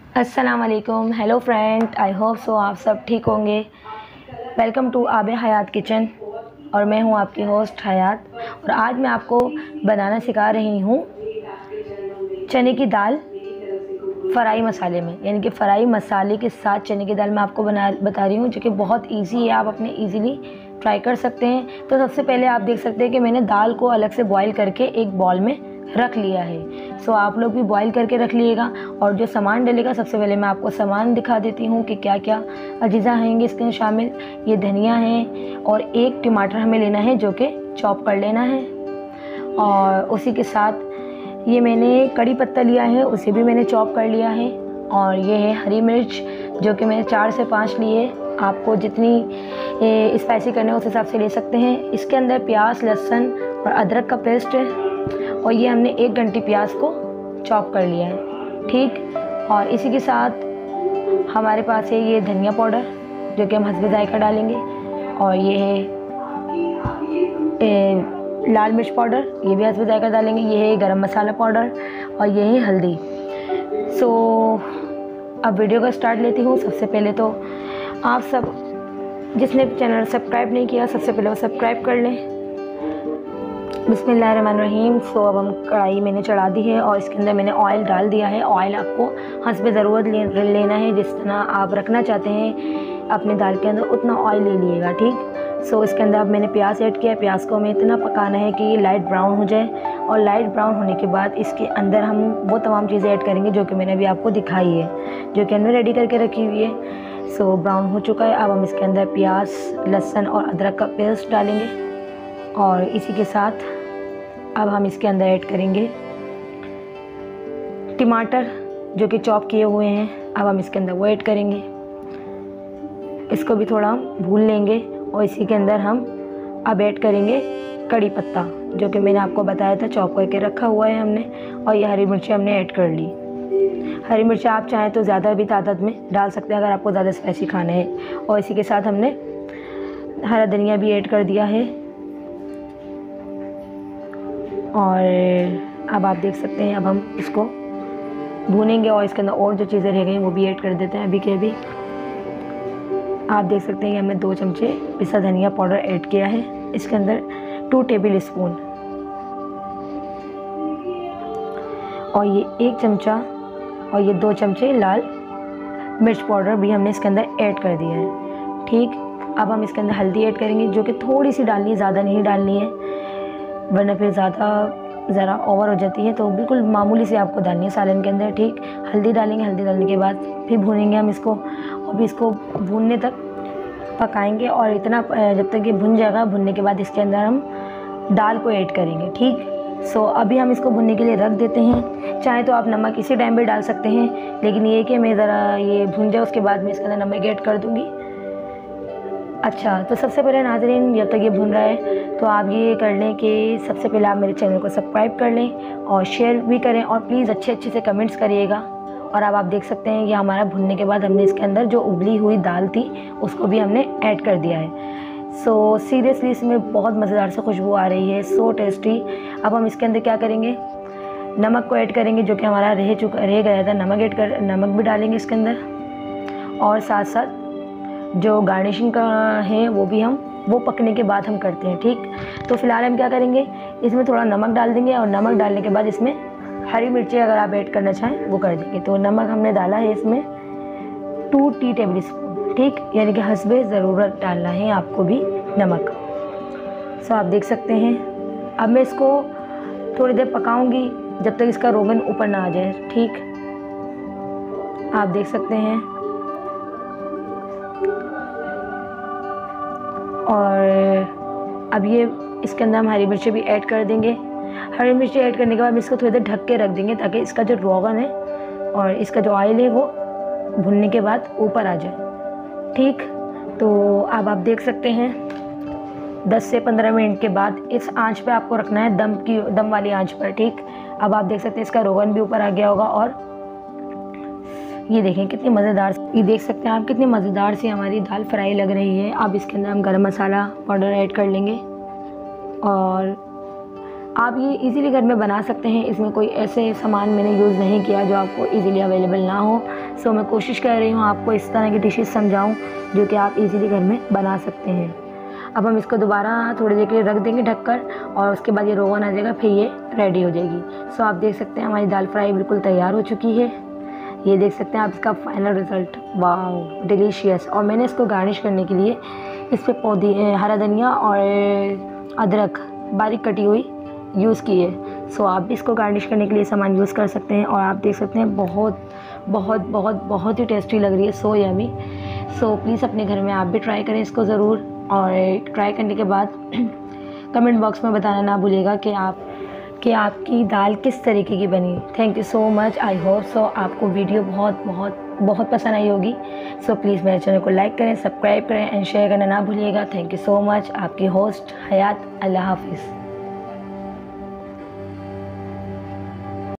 अस्सलाम वालेकुम। Hello friend, I hope so आप सब ठीक होंगे। Welcome to Abe Hayat kitchen और मैं हूं आपकी होस्ट हयात। और आज मैं आपको बनाना सिखा रही हूं चने की दाल फ्राई मसाले में, यानी कि फ्राई मसाले के साथ चने की दाल मैं आपको बता रही हूं, जो कि बहुत इजी है। आप अपने इजीली ट्राई कर सकते हैं। तो सबसे पहले आप देख सकते हैं कि मैंने दाल को अलग से बॉईल करके एक बॉल में रख लिया है। सो आप लोग भी बॉईल करके रख लीजिएगा। और जो सामान डलेगा, सबसे पहले मैं आपको सामान दिखा देती हूँ कि क्या क्या अजीज़ा रहेंगे इसके अंदर शामिल। ये धनिया है और एक टमाटर हमें लेना है जो कि चॉप कर लेना है। और उसी के साथ ये मैंने कड़ी पत्ता लिया है, उसे भी मैंने चॉप कर लिया है। और ये है हरी मिर्च जो कि मैंने 4 से 5 लिए। आपको जितनी स्पाइसी करने उस हिसाब से ले सकते हैं। इसके अंदर प्याज, लहसुन और अदरक का पेस्ट है। और ये हमने 1 घंटी प्याज को चॉप कर लिया है, ठीक। और इसी के साथ हमारे पास है ये धनिया पाउडर जो कि हम हस्बे जायका डालेंगे। और ये है लाल मिर्च पाउडर, ये भी हस्बे जायका डालेंगे। ये है गरम मसाला पाउडर और ये है हल्दी। सो अब वीडियो का स्टार्ट लेती हूँ। सबसे पहले तो आप सब जिसने चैनल सब्सक्राइब नहीं किया, सबसे पहले वो सब्सक्राइब कर लें। बिस्मिल्लाहिर्रहमानिर्रहीम। सो अब हम कढ़ाई मैंने चढ़ा दी है और इसके अंदर मैंने ऑयल डाल दिया है। ऑयल आपको हस्बे ज़रूरत लेना है, जिस तरह आप रखना चाहते हैं अपने दाल के अंदर उतना ऑयल ले लीजिएगा, ठीक। सो इसके अंदर अब मैंने प्याज ऐड किया है। प्याज को हमें इतना पकाना है कि ये लाइट ब्राउन हो जाए। और लाइट ब्राउन होने के बाद इसके अंदर हम वो तमाम चीज़ें ऐड करेंगे जो कि मैंने अभी आपको दिखाई है, जो कि हमने रेडी करके रखी हुई है। सो ब्राउन हो चुका है। अब हम इसके अंदर प्याज, लहसुन और अदरक का पेस्ट डालेंगे। और इसी के साथ अब हम इसके अंदर ऐड करेंगे टमाटर जो कि चॉप किए हुए हैं। अब हम इसके अंदर वो ऐड करेंगे। इसको भी थोड़ा भून लेंगे। और इसी के अंदर हम अब ऐड करेंगे कड़ी पत्ता जो कि मैंने आपको बताया था, चॉप करके रखा हुआ है हमने। और ये हरी मिर्ची हमने ऐड कर ली। हरी मिर्ची आप चाहें तो ज़्यादा भी तादाद में डाल सकते हैं अगर आपको ज़्यादा स्पाइसी खाना है। और इसी के साथ हमने हरा धनिया भी ऐड कर दिया है। और अब आप देख सकते हैं, अब हम इसको भूनेंगे और इसके अंदर और जो चीज़ें रह गई वो भी ऐड कर देते हैं अभी के अभी। आप देख सकते हैं कि हमने 2 चमचे पिसा धनिया पाउडर ऐड किया है। इसके अंदर 2 टेबल स्पून और ये 1 चमचा और ये 2 चमचे लाल मिर्च पाउडर भी हमने इसके अंदर ऐड कर दिया है, ठीक। अब हम इसके अंदर हल्दी ऐड करेंगे जो कि थोड़ी सी डालनी है, ज़्यादा नहीं डालनी है, वरना फिर ज़रा ओवर हो जाती है। तो बिल्कुल मामूली से आपको डालनी है सालन के अंदर, ठीक। हल्दी डालेंगे। हल्दी डालने के बाद फिर भूनेंगे हम इसको। और भी इसको भूनने तक पकाएंगे और इतना जब तक ये भुन जाएगा। भुनने के बाद इसके अंदर हम दाल को ऐड करेंगे, ठीक। सो अभी हम इसको भुनने के लिए रख देते हैं। चाहे तो आप नमक इसी टाइम पे डाल सकते हैं, लेकिन ये कि मैं ज़रा ये भुन जाए उसके बाद मैं इसके अंदर नमक ऐड कर दूँगी। अच्छा, तो सबसे पहले नाज़रीन, जब तक ये भुन रहा है तो आप ये कर लें कि सबसे पहले आप मेरे चैनल को सब्सक्राइब कर लें और शेयर भी करें और प्लीज़ अच्छे से कमेंट्स करिएगा। और अब आप देख सकते हैं कि हमारा भुनने के बाद हमने इसके अंदर जो उबली हुई दाल थी उसको भी हमने ऐड कर दिया है। सो सीरियसली इसमें बहुत मज़ेदार से खुशबू आ रही है, सो टेस्टी। अब हम इसके अंदर क्या करेंगे, नमक को ऐड करेंगे जो कि हमारा रह गया था। नमक भी डालेंगे इसके अंदर। और साथ साथ जो गार्निशिंग का है वो पकने के बाद हम करते हैं, ठीक। तो फिलहाल हम क्या करेंगे, इसमें थोड़ा नमक डाल देंगे और नमक डालने के बाद इसमें हरी मिर्ची अगर आप ऐड करना चाहें वो कर देंगे। तो नमक हमने डाला है इसमें 2 टी टेबल स्पून, ठीक, यानी कि हस्बे ज़रूरत डालना है आपको भी नमक। सो आप देख सकते हैं। अब मैं इसको थोड़ी देर पकाऊंगी जब तक इसका रोगन ऊपर ना आ जाए, ठीक। आप देख सकते हैं। और अब ये इसके अंदर हम हरी मिर्ची भी ऐड कर देंगे। हरी मिर्ची ऐड करने के बाद हम इसको थोड़ी देर ढक के रख देंगे ताकि इसका जो रोगन है और इसका जो ऑयल है वो भुनने के बाद ऊपर आ जाए, ठीक। तो अब आप देख सकते हैं 10 से 15 मिनट के बाद इस आंच पे आपको रखना है, दम वाली आंच पर, ठीक। अब आप देख सकते हैं इसका रोगन भी ऊपर आ गया होगा। और ये देखें कितनी मज़ेदार, ये देख सकते हैं आप कितनी मज़ेदार सी हमारी दाल फ्राई लग रही है। अब इसके अंदर हम गरम मसाला पाउडर ऐड कर लेंगे। और आप ये इजीली घर में बना सकते हैं। इसमें कोई ऐसे सामान मैंने यूज़ नहीं किया जो आपको इजीली अवेलेबल ना हो। सो मैं कोशिश कर रही हूँ आपको इस तरह की डिशेस समझाऊँ जो कि आप इजीली घर में बना सकते हैं। अब हम इसको दोबारा थोड़ी देर के लिए रख देंगे ढककर, और उसके बाद ये रोगन आ जाएगा, फिर ये रेडी हो जाएगी। सो आप देख सकते हैं हमारी दाल फ्राई बिल्कुल तैयार हो चुकी है। ये देख सकते हैं आप इसका फाइनल रिज़ल्ट। वाह डिलीशियस। और मैंने इसको गार्निश करने के लिए इस पर पौधी हरा धनिया और अदरक बारीक कटी हुई यूज़ की है। सो आप भी इसको गार्निश करने के लिए सामान यूज़ कर सकते हैं। और आप देख सकते हैं बहुत बहुत बहुत बहुत ही टेस्टी लग रही है, सो यमी। सो प्लीज़ अपने घर में आप भी ट्राई करें इसको ज़रूर, और ट्राई करने के बाद कमेंट बॉक्स में बताना ना भूलिएगा कि आपकी दाल किस तरीके की बनी। Thank you so much. I hope so आपको वीडियो बहुत बहुत बहुत पसंद आई होगी। सो प्लीज़ मेरे चैनल को लाइक करें, सब्सक्राइब करें एंड शेयर करना ना भूलिएगा। Thank you so much. आपकी होस्ट हयात। अल्लाह हाफिज़।